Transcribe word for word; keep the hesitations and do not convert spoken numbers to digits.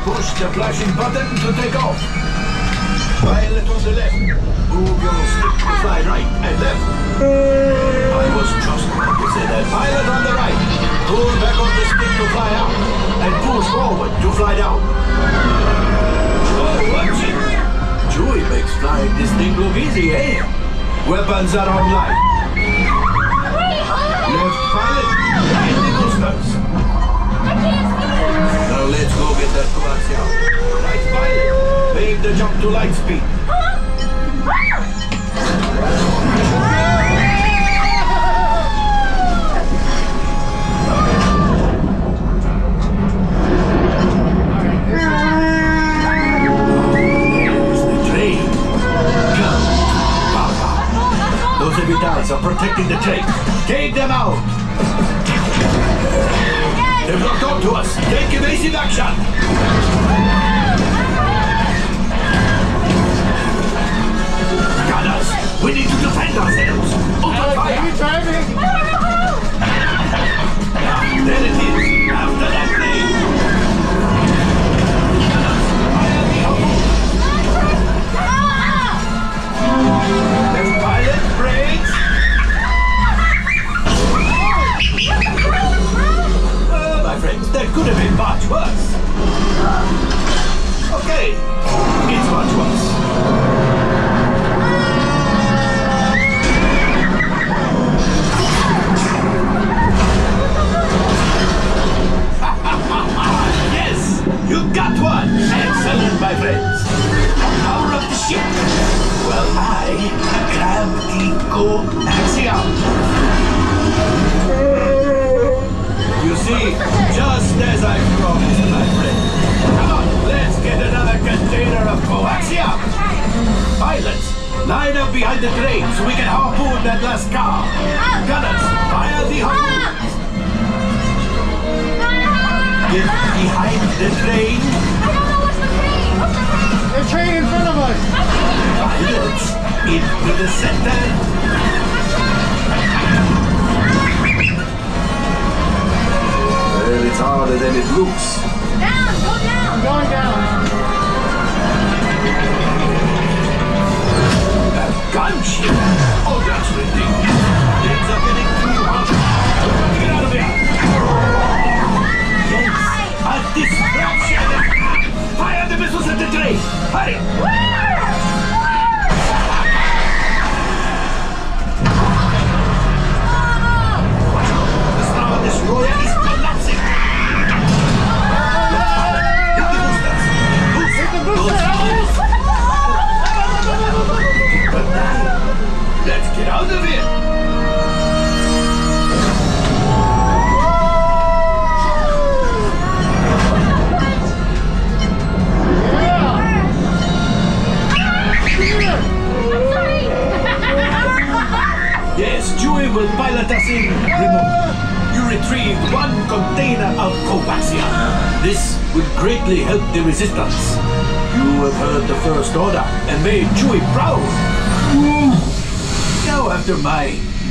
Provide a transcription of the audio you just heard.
Push the flashing button to take off. Pilot on the left. Move your stick to fly right and left. I was just going to say that. Pilot on the right. Pull back on the stick to fly out. And push forward to fly down. Oh, watch it. Chewie makes flying this thing look easy, eh? Weapons are online. Left pilot. Right the boosters. Now let's go get that coaxial. Right pilot. Make the jump to light speed. There's the train. Go. Papa. Those Evitals are protecting the train. Take them out. They've locked onto us. Take evasive action. Gunners, we need to defend ourselves. Open fire. Are you driving? There it is. After that plane. Gunners, fire the hole. Left pilot, brakes. Uh, my friends, that could have been much worse. Okay, it's much worse. Yes, you got one. Excellent, my friends. Power of the ship. Well, I grab the coaxial. You see, just as I promised, my friend. Come on, let's get another container of coaxium. Pilots, line up behind the train so we can harpoon that last car. Gunners, fire the harpoons. Get behind the train. I don't know what's the train. What's the train? The train in front of us. Pilots, into the center. Well, it's harder than it looks. Down, go down. I'm going down. A gunship? Oh, that's ridiculous. Things are getting too hot. Get out of here. Yes, a distraction. Fire the missiles at the train. Hurry. The Star Destroyer is collapsing. Hit the boosters. Boost. Hit the booster. But now, let's get out of here. Yes, Chewie will pilot us in. Remove. You retrieved one container of coaxium. This will greatly help the resistance. You have heard the First Order and made Chewie proud. Now, after my